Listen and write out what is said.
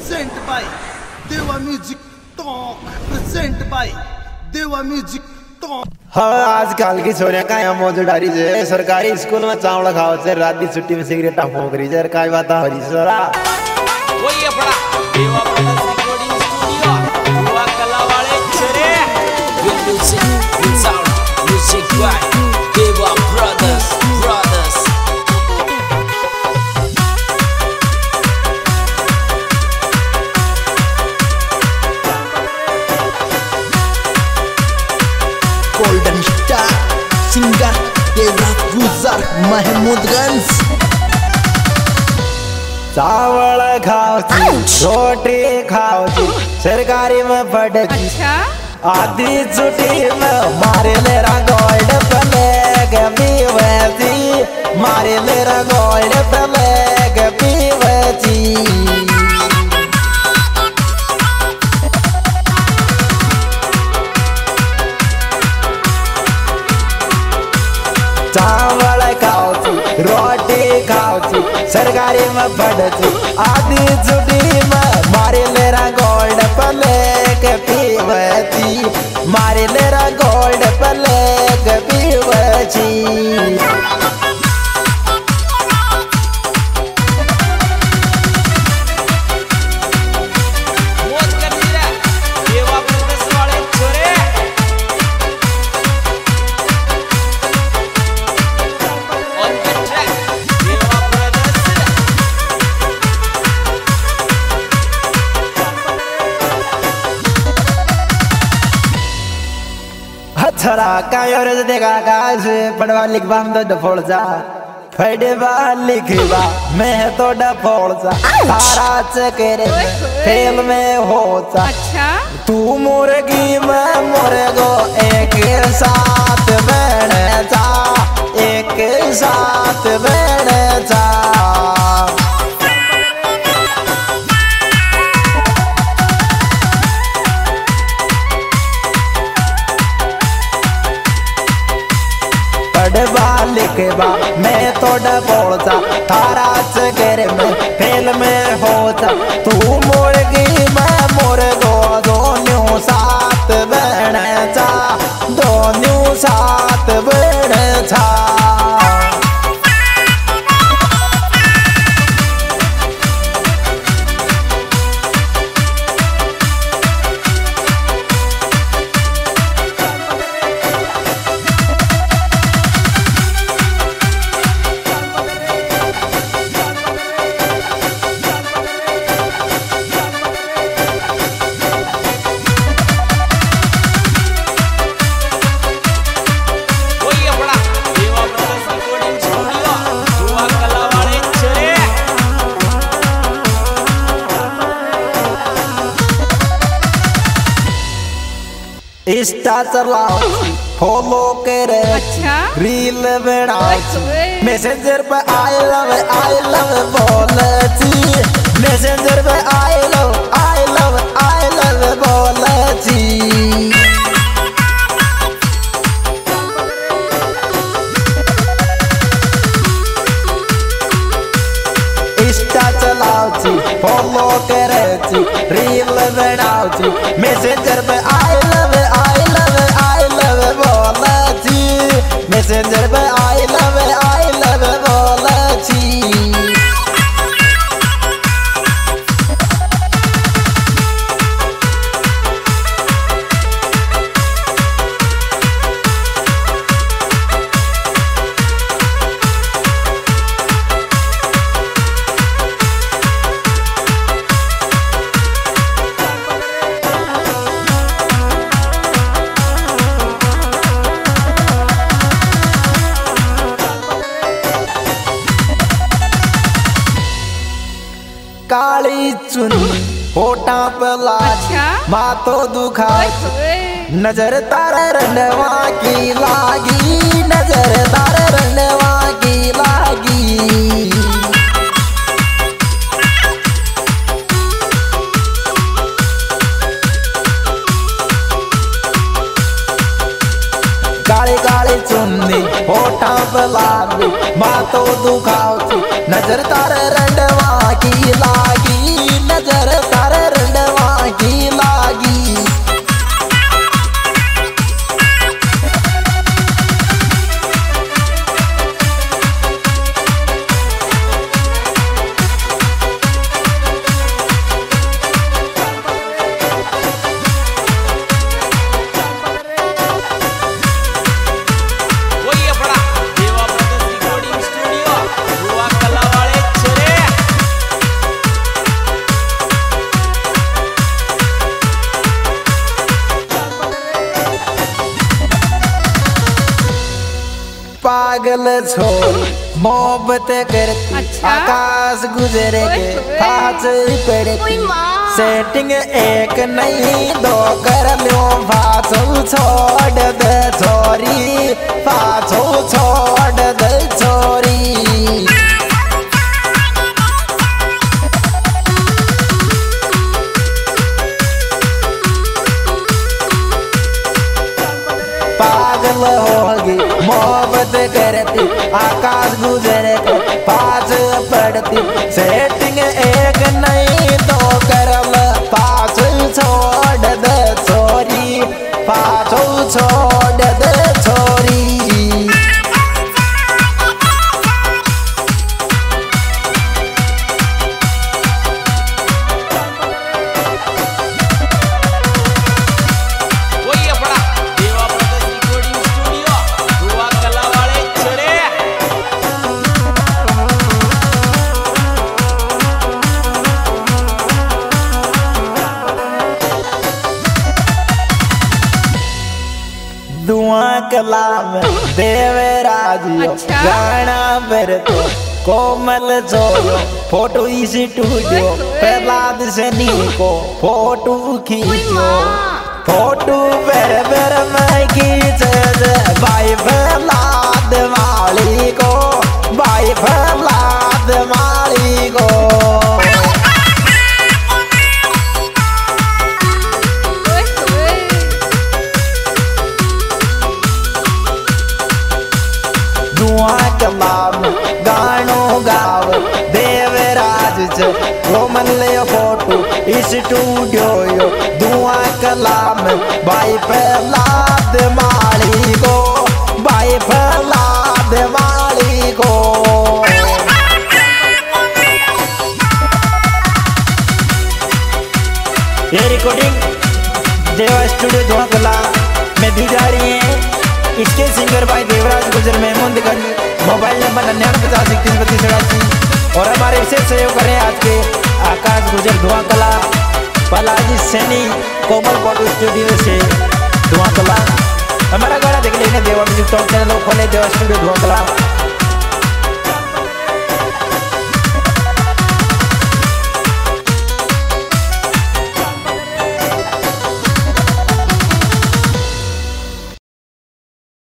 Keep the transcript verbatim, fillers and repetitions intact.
present by Deva Music Talk, present by Deva Music Talk। हाँ आजकल की छोरियां का यहाँ मौज डारी जे सरकारी स्कूल में चावल खाओ से रात की छुट्टी में सिगरेट फूंक रही जे काय बात हरी सोरा वही अपना देवा ब्रदर्स रिकॉर्डिंग स्टूडियो हुआ कला वाले चले with music with sound music by Deva brothers brothers golden star singer Deva Gujar महमूदगंज। चावल खाओ रोटी खाओ सरकारी में पढ़ती आधी छुट्टी में मारे मेरा गोल्ड प्लेग पीवती मारे मेरा गोल्ड प्लेग पीवती चावल खाओ रोटी खाओ सरकारी में पढ़ती आधी छुट्टी में मारे मेरा गोल्ड प्लेग पीवती मारे मेरा गोल्ड प्लेग पीवती छरा कायोर देखा काज पढ़वा लिखवा हम तो डफोड़ जा फड़वा लिखवा मैं तो डफोड़ जा तारा चकेरे फेल में होता तू मुर्गी में मुर्गो एक साथ बैठ जा एक साथ बैठ जा पढ़वा लिखवा मैं तो डबोड़ता तारा चकेरे में फेल में होता तू मुर्गी में मुर्गो दोनों साथ बैठ जा दोनों साथ बैठ जा इंस्टा चलाओ फॉलो करे रील बनाओ मैसेंजर पे आई लव आई लव बोलती मैसेंजर पे I love I love I love बोलती इंस्टा चलाओ फॉलो करे रील बनाओ मैसेंजर पे आई लव मैसेंजर पे आई लव आई लव बोलती काली चुन्नी होठा पे लाज मातो दुखा नजर तारे रंडवा की लागी नजर तारे रंडवा की लागी काली काली चुन्नी होठा पे लाज मातो दुखाओ नजर तारे रंडवा की लागी नजर पागल छोरी मोहब्बत करती अच्छा? आकाश गुजरे के पास पड़ती सेटिंग एक नहीं दो कर लो पाछो छोड़ दे छोरी पाछो छोड़ दे छोरी पागल होगी मोहब्बत करती आकाश गुजरे के पास पड़ती सेटिंग एक नहीं तो करल पास छोड़ दे छोरी पाछो छोड़ दे छोरी वही अपना देवा ब्रदर्स रिकॉर्डिंग स्टूडियो दुआ कला वाले छड़े दुआ कला में देवराजियो अच्छा? गाना बरतो कोमल जोयो फोटो इसी स्टूडियो प्रहलाद सनी को फोटो खींचो फोटो बेर बेर में खींच दे भाई प्रहलाद माली को भाई प्रहलाद माली को दुआ कलाम गानो गाव देवराज से रोमन ले फोटो स्टूडियो यो दुआ कलाम भाई प्रहलाद माली को भाई प्रहलाद माली को ये रिकॉर्डिंग देवा स्टूडियो दुआ कला में दी जा रही है। इसके सिंगर भाई देवराज गुजर महमूदगंज मोबाइल नंबर निन्यानवे पचास इकतीस बत्तीस चौरासी और हमारे विशेष सहयोग करें आज के आकाश गुजर धुआं कला बालाजी सैनी कोमल फोटो स्टूडियो से धुआं कला हमारा गाना देख लेना देवा म्यूजिक टॉप चैनल खोले देवा स्टूडियो धुआं कला।